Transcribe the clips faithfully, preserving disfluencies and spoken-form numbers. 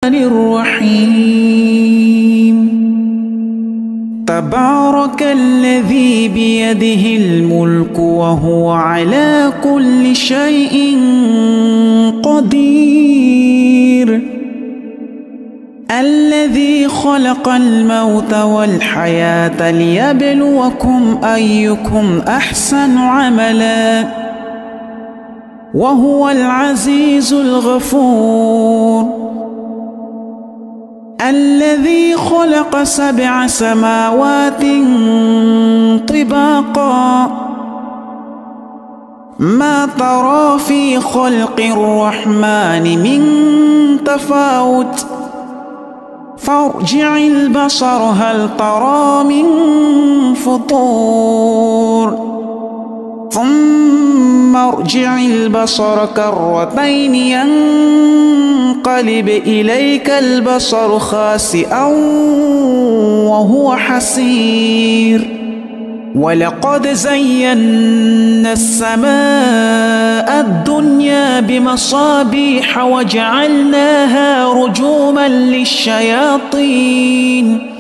الرحيم تبارك الذي بيده الملك وهو على كل شيء قدير الذي خلق الموت والحياة ليبلوكم أيكم أحسن عملا وهو العزيز الغفور الذي خلق سبع سماوات طباقا ما ترى في خلق الرحمن من تفاوت فارجع البصر هل ترى من فطور ثم ارجع البصر كرتين ينقلب إليك البصر خاسئا وهو حسير ولقد زينا السماء الدنيا بمصابيح وجعلناها رجوما للشياطين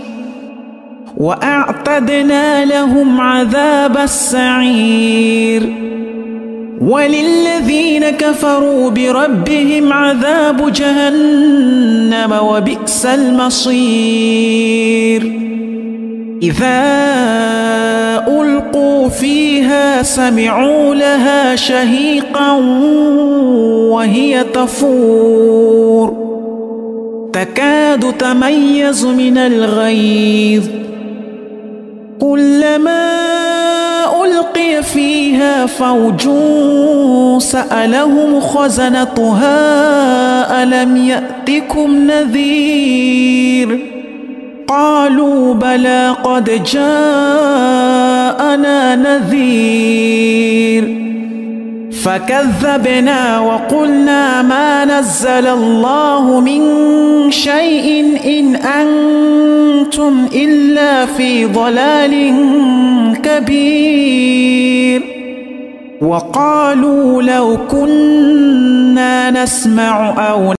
وأعتدنا لهم عذاب السعير وللذين كفروا بربهم عذاب جهنم وبئس المصير إذا ألقوا فيها سمعوا لها شهيقا وهي تفور تكاد تميز من الغيظ كلما ألقي فيها فوج سألهم خزنتها ألم يأتكم نذير قالوا بلى قد جاءنا نذير فكذبنا وقلنا ما نزل الله من شيء إن أنتم إلا في ضلال كبير وقالوا لو كنا نسمع أو